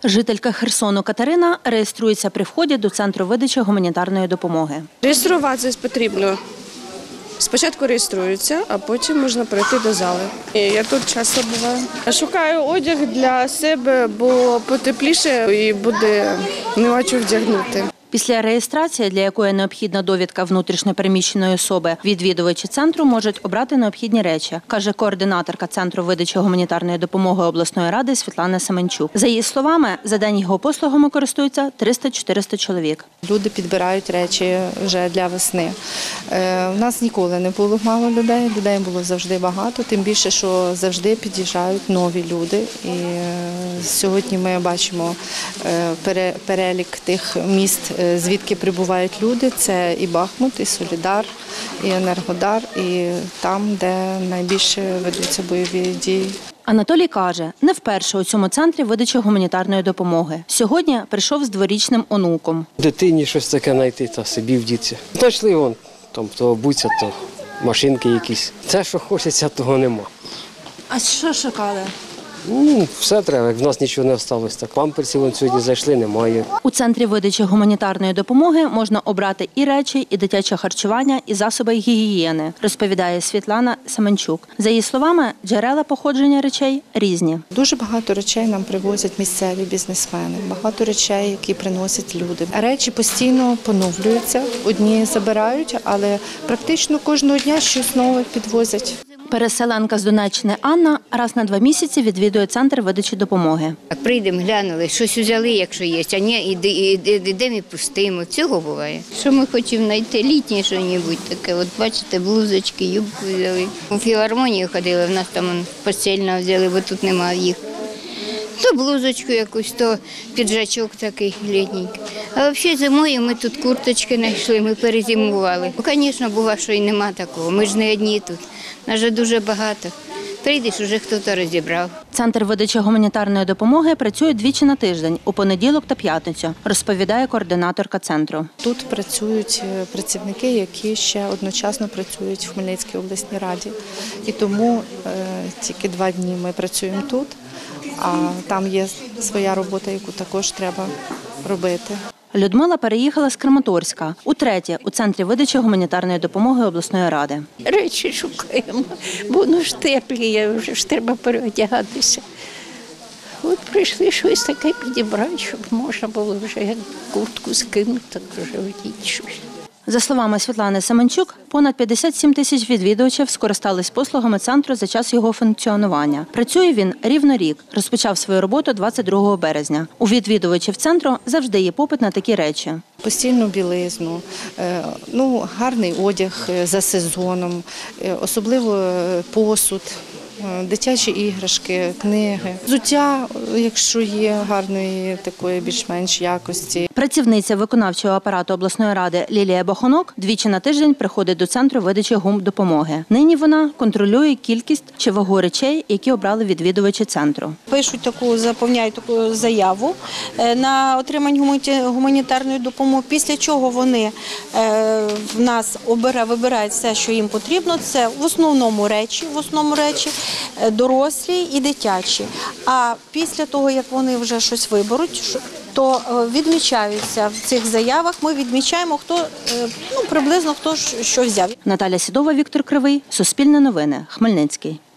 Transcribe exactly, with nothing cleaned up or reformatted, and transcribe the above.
Жителька Херсону Катерина реєструється при вході до центру видачі гуманітарної допомоги. Реєструватися потрібно. Спочатку реєструються, а потім можна пройти до зали. Я тут часто буваю. Шукаю одяг для себе, бо потепліше і буде нема чого вдягнути. Після реєстрації, для якої необхідна довідка внутрішньопереміщеної особи, відвідувачі центру можуть обрати необхідні речі, каже координаторка Центру видачі гуманітарної допомоги обласної ради Світлана Семенчук. За її словами, за день його послугами користуються триста-чотириста чоловік. Люди підбирають речі вже для весни. У нас ніколи не було мало людей, людей було завжди багато, тим більше, що завжди під'їжджають нові люди. І сьогодні ми бачимо перелік тих міст, звідки прибувають люди. Це і Бахмут, і Солідар, і Енергодар, і там, де найбільше ведуться бойові дії. Анатолій каже, не вперше у цьому центрі видачі гуманітарної допомоги. Сьогодні прийшов з дворічним онуком. Дитині щось таке знайти та собі вдіться. Знайшли вон, там то обуться, то машинки якісь. Це, що хочеться, того нема. А що шукали? Ну, все треба, як в нас нічого не залишилось. Так, памперсів вон сьогодні зайшли, немає. У центрі видачі гуманітарної допомоги можна обрати і речі, і дитяче харчування, і засоби гігієни, розповідає Світлана Семенчук. За її словами, джерела походження речей різні. Дуже багато речей нам привозять місцеві бізнесмени, багато речей, які приносять люди. Речі постійно поновлюються, одні забирають, але практично кожного дня щось нове підвозять. Переселенка з Донеччини Анна раз на два місяці відвідує центр видачі допомоги. Прийдемо, глянули, щось взяли, якщо є, а ні, йдемо і пустимо. Цього буває. Що ми хочемо знайти? Літнє щось таке. От бачите, блузочки, юбку взяли. У філармонію ходили, в нас там постільно взяли, бо тут немає їх. То блузочку якусь, то піджачок такий літненький. А взагалі зимою ми тут курточки знайшли, ми перезимували. Ну, звісно, буває, що і нема такого, ми ж не одні тут. Нас же дуже багато. Прийдеш, уже хтось розібрав. Центр видачі гуманітарної допомоги працює двічі на тиждень, у понеділок та п'ятницю, розповідає координаторка центру. Тут працюють працівники, які ще одночасно працюють в Хмельницькій обласній раді. І тому е, тільки два дні ми працюємо тут, а там є своя робота, яку також треба робити. Людмила переїхала з Краматорська. Утретє у центрі видачі гуманітарної допомоги обласної ради. Речі шукаємо, бо воно ж теплі, вже ж треба переодягатися. От прийшли щось таке підібрати, щоб можна було вже куртку скинути, так вже одіть щось. За словами Світлани Семенчук, понад п'ятдесят сім тисяч відвідувачів скористались послугами центру за час його функціонування. Працює він рівно рік. Розпочав свою роботу двадцять другого березня. У відвідувачів центру завжди є попит на такі речі. Постільну білизну, ну, гарний одяг за сезоном, особливо посуд, дитячі іграшки, книги, взуття, якщо є гарної такої більш-менш якості. Працівниця виконавчого апарату обласної ради Лілія Бахонок двічі на тиждень приходить до центру видачі гумдопомоги. Нині вона контролює кількість чи вагу речей, які обрали відвідувачі центру. Пишуть таку, заповняють таку заяву на отримання гуманітарної допомоги, після чого вони в нас вибирають все, що їм потрібно. Це в основному речі, в основному речі, дорослі і дитячі. А після того, як вони вже щось виберуть, то відмічаються в цих заявах, ми відмічаємо, хто, ну, приблизно хто що взяв. Наталя Сідова, Віктор Кривий, Суспільне новини, Хмельницький.